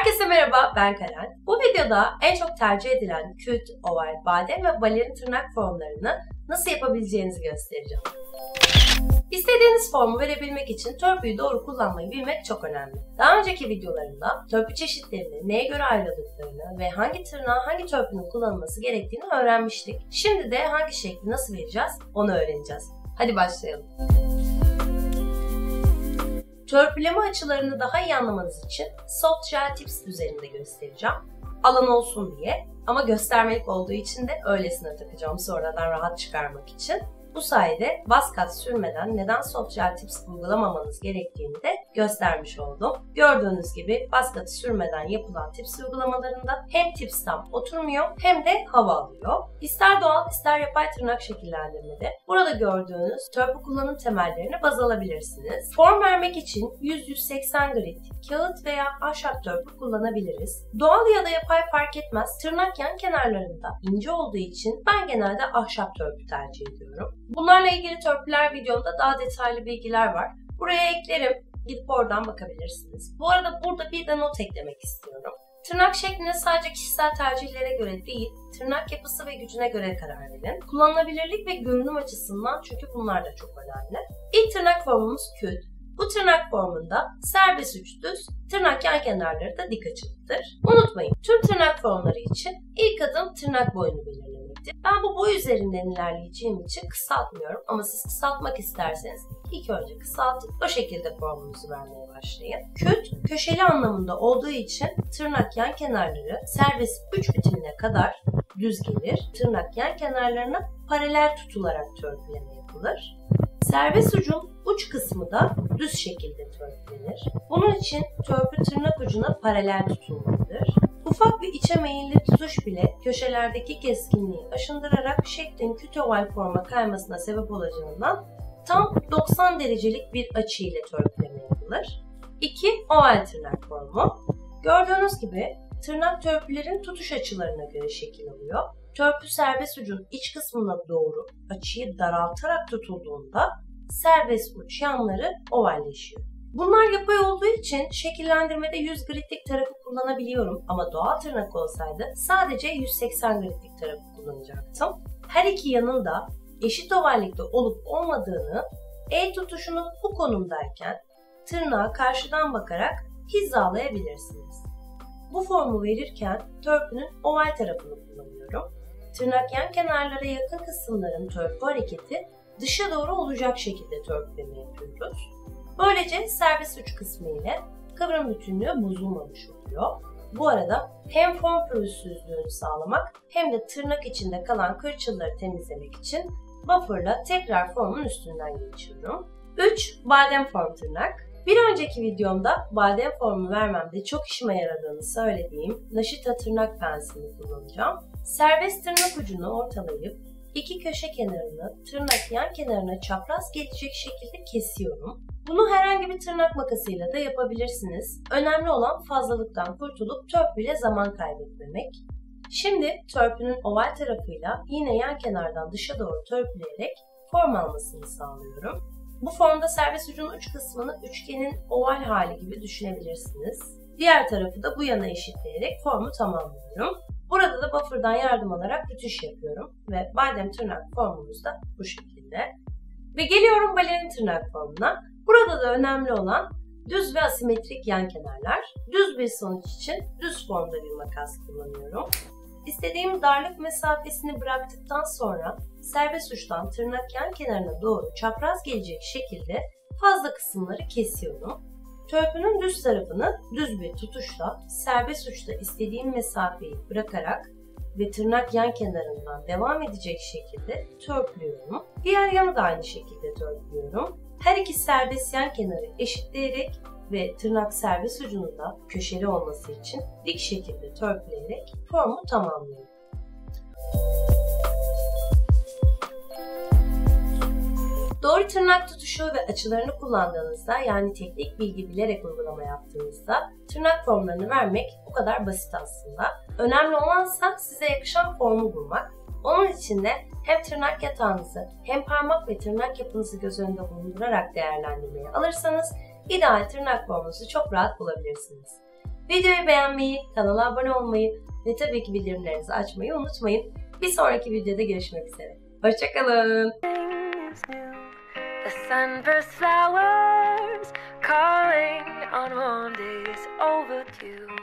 Herkese merhaba, ben Karen. Bu videoda en çok tercih edilen küt, oval, badem ve balerin tırnak formlarını nasıl yapabileceğinizi göstereceğim. İstediğiniz formu verebilmek için törpüyü doğru kullanmayı bilmek çok önemli. Daha önceki videolarımda törpü çeşitlerini, neye göre ayrıldıklarını ve hangi tırnağa hangi törpünün kullanılması gerektiğini öğrenmiştik. Şimdi de hangi şekli nasıl vereceğiz onu öğreneceğiz. Hadi başlayalım. Törpüleme açılarını daha iyi anlamanız için Soft Gel Tips üzerinde göstereceğim. Alan olsun diye ama göstermelik olduğu için de öylesine takacağım sonradan rahat çıkarmak için. Bu sayede bas kat sürmeden neden Soft Gel Tips uygulamamanız gerektiğini de göstermiş oldum. Gördüğünüz gibi bas katı sürmeden yapılan tips uygulamalarında hem tips tam oturmuyor hem de hava alıyor. İster doğal ister yapay tırnak şekillendirmede burada gördüğünüz törpü kullanım temellerini baz alabilirsiniz. Form vermek için 100-180 grit kağıt veya ahşap törpü kullanabiliriz. Doğal ya da yapay fark etmez. Tırnak yan kenarlarında ince olduğu için ben genelde ahşap törpü tercih ediyorum. Bunlarla ilgili törpüler videomda daha detaylı bilgiler var. Buraya eklerim. Gidip oradan bakabilirsiniz. Bu arada burada bir de not eklemek istiyorum. Tırnak şekline sadece kişisel tercihlere göre değil, tırnak yapısı ve gücüne göre karar verin. Kullanılabilirlik ve görünüm açısından çünkü bunlar da çok önemli. İlk tırnak formumuz küt. Bu tırnak formunda serbest uç düz, tırnak yan kenarları da dik açılıdır. Unutmayın, tüm tırnak formları için ilk adım tırnak boyunu belirlemektir. Ben bu boy üzerinden ilerleyeceğim için kısaltmıyorum ama siz kısaltmak isterseniz ilk önce kısaltıp o şekilde formunuzu vermeye başlayın. Küt, köşeli anlamında olduğu için tırnak yan kenarları serbest uç bitimine kadar düz gelir. Tırnak yan kenarlarına paralel tutularak törpüleme yapılır. Serbest ucun uç kısmı da düz şekilde törpülenir. Bunun için törpü tırnak ucuna paralel tutulmalıdır. Ufak bir içe meyilli tutuş bile köşelerdeki keskinliği aşındırarak şeklin küt oval forma kaymasına sebep olacağından tam 90 derecelik bir açı ile törpüleme yapılır. 2. Oval tırnak formu. Gördüğünüz gibi tırnak törpülerin tutuş açılarına göre şekil alıyor. Törpü serbest ucun iç kısmına doğru açıyı daraltarak tutulduğunda serbest uç yanları ovalleşiyor. Bunlar yapay olduğu için şekillendirmede 100 gritlik tarafı kullanabiliyorum ama doğal tırnak olsaydı sadece 180 gritlik tarafı kullanacaktım. Her iki yanın da eşit ovallikte olup olmadığını el tutuşunuz bu konumdayken tırnağa karşıdan bakarak hizalayabilirsiniz. Bu formu verirken törpünün oval tarafını kullanıyorum. Tırnak yan kenarlara yakın kısımların törpü hareketi dışa doğru olacak şekilde törpüleme yapıyoruz. Böylece serbest uç kısmı ile kıvrım bütünlüğü bozulmamış oluyor. Bu arada hem form pürüzsüzlüğünü sağlamak hem de tırnak içinde kalan kırçılları temizlemek için buffer'la tekrar formun üstünden geçiyorum. 3. Badem form tırnak. Bir önceki videomda badem formu vermemde çok işime yaradığını söylediğim Naşita tırnak pensilini kullanacağım. Serbest tırnak ucunu ortalayıp iki köşe kenarını tırnak yan kenarına çapraz gelecek şekilde kesiyorum. Bunu herhangi bir tırnak makasıyla da yapabilirsiniz. Önemli olan fazlalıktan kurtulup törpüyle zaman kaybetmemek. Şimdi törpünün oval tarafıyla yine yan kenardan dışa doğru törpüleyerek form almasını sağlıyorum. Bu formda serbest ucun uç kısmını üçgenin oval hali gibi düşünebilirsiniz. Diğer tarafı da bu yana eşitleyerek formu tamamlıyorum. Burada da buffer'dan yardım alarak bütüş yapıyorum ve badem tırnak formumuz da bu şekilde. Ve geliyorum balerin tırnak formuna. Burada da önemli olan düz ve asimetrik yan kenarlar. Düz bir sonuç için düz formda bir makas kullanıyorum. İstediğim darlık mesafesini bıraktıktan sonra serbest uçtan tırnak yan kenarına doğru çapraz gelecek şekilde fazla kısımları kesiyorum. Törpünün düz tarafını düz bir tutuşla serbest uçta istediğim mesafeyi bırakarak ve tırnak yan kenarından devam edecek şekilde törpülüyorum. Diğer yanı da aynı şekilde törpülüyorum. Her iki serbest yan kenarı eşitleyerek ve tırnak serbest ucunu da köşeli olması için dik şekilde törpüleyerek formu tamamlıyorum. Doğru tırnak tutuşu ve açılarını kullandığınızda yani teknik bilgi bilerek uygulama yaptığınızda tırnak formlarını vermek bu kadar basit aslında. Önemli olansa size yakışan formu bulmak. Onun için de hem tırnak yatağınızı hem parmak ve tırnak yapınızı göz önünde bulundurarak değerlendirmeye alırsanız ideal tırnak formunuzu çok rahat bulabilirsiniz. Videoyu beğenmeyi, kanala abone olmayı ve tabii ki bildirimlerinizi açmayı unutmayın. Bir sonraki videoda görüşmek üzere. Hoşçakalın. The sunburst flowers calling on Mondays overdue.